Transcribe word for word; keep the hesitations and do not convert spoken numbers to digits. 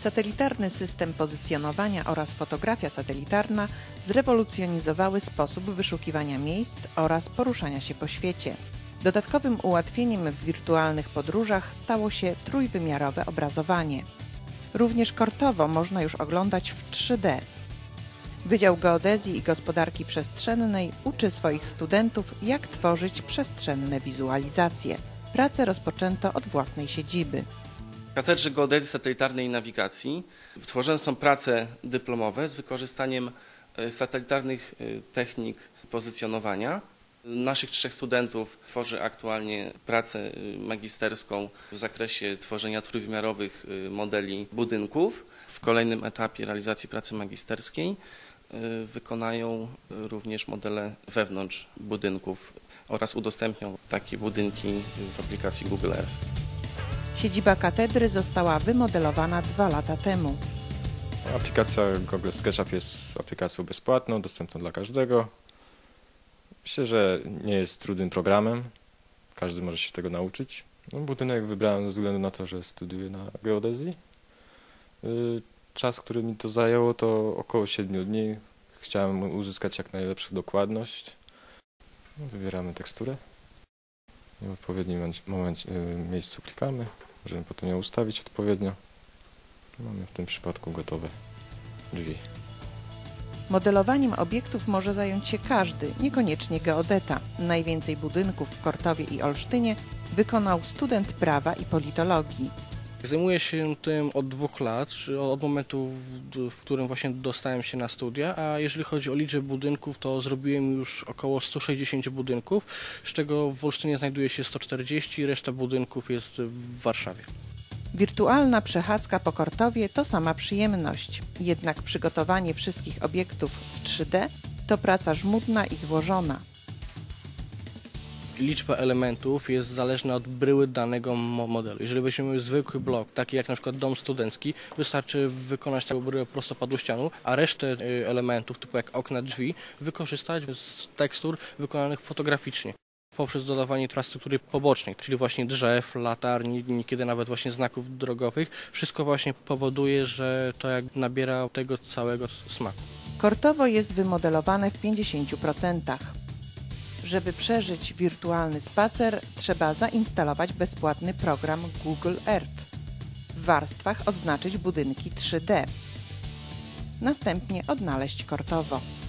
Satelitarny system pozycjonowania oraz fotografia satelitarna zrewolucjonizowały sposób wyszukiwania miejsc oraz poruszania się po świecie. Dodatkowym ułatwieniem w wirtualnych podróżach stało się trójwymiarowe obrazowanie. Również Kortowo można już oglądać w trzy D. Wydział Geodezji i Gospodarki Przestrzennej uczy swoich studentów, jak tworzyć przestrzenne wizualizacje. Pracę rozpoczęto od własnej siedziby. W Katedrze Geodezji Satelitarnej i Nawigacji tworzone są prace dyplomowe z wykorzystaniem satelitarnych technik pozycjonowania. Naszych trzech studentów tworzy aktualnie pracę magisterską w zakresie tworzenia trójwymiarowych modeli budynków. W kolejnym etapie realizacji pracy magisterskiej wykonają również modele wewnątrz budynków oraz udostępnią takie budynki w aplikacji Google Earth. Siedziba katedry została wymodelowana dwa lata temu. Aplikacja Google SketchUp jest aplikacją bezpłatną, dostępną dla każdego. Myślę, że nie jest trudnym programem. Każdy może się tego nauczyć. No, budynek wybrałem ze względu na to, że studiuję na geodezji. Czas, który mi to zajęło, to około siedmiu dni. Chciałem uzyskać jak najlepszą dokładność. Wybieramy teksturę. W odpowiednim momencie, miejscu klikamy. Możemy potem ją ustawić odpowiednio. Mamy w tym przypadku gotowe drzwi. Modelowaniem obiektów może zająć się każdy, niekoniecznie geodeta. Najwięcej budynków w Kortowie i Olsztynie wykonał student prawa i politologii. Zajmuję się tym od dwóch lat, od momentu, w którym właśnie dostałem się na studia, a jeżeli chodzi o liczbę budynków, to zrobiłem już około stu sześćdziesięciu budynków, z czego w Olsztynie znajduje się sto czterdzieści, reszta budynków jest w Warszawie. Wirtualna przechadzka po Kortowie to sama przyjemność, jednak przygotowanie wszystkich obiektów w trzy D to praca żmudna i złożona. Liczba elementów jest zależna od bryły danego modelu. Jeżeli weźmiemy zwykły blok, taki jak na przykład dom studencki, wystarczy wykonać taką bryłę prostopadłą ścianą, a resztę elementów, typu jak okna, drzwi, wykorzystać z tekstur wykonanych fotograficznie poprzez dodawanie infrastruktury pobocznej, czyli właśnie drzew, latarni, niekiedy nawet właśnie znaków drogowych. Wszystko właśnie powoduje, że to jak nabiera tego całego smaku. Kortowo jest wymodelowane w pięćdziesięciu procentach. Żeby przeżyć wirtualny spacer, trzeba zainstalować bezpłatny program Google Earth. W warstwach odznaczyć budynki trzy D. Następnie odnaleźć Kortowo.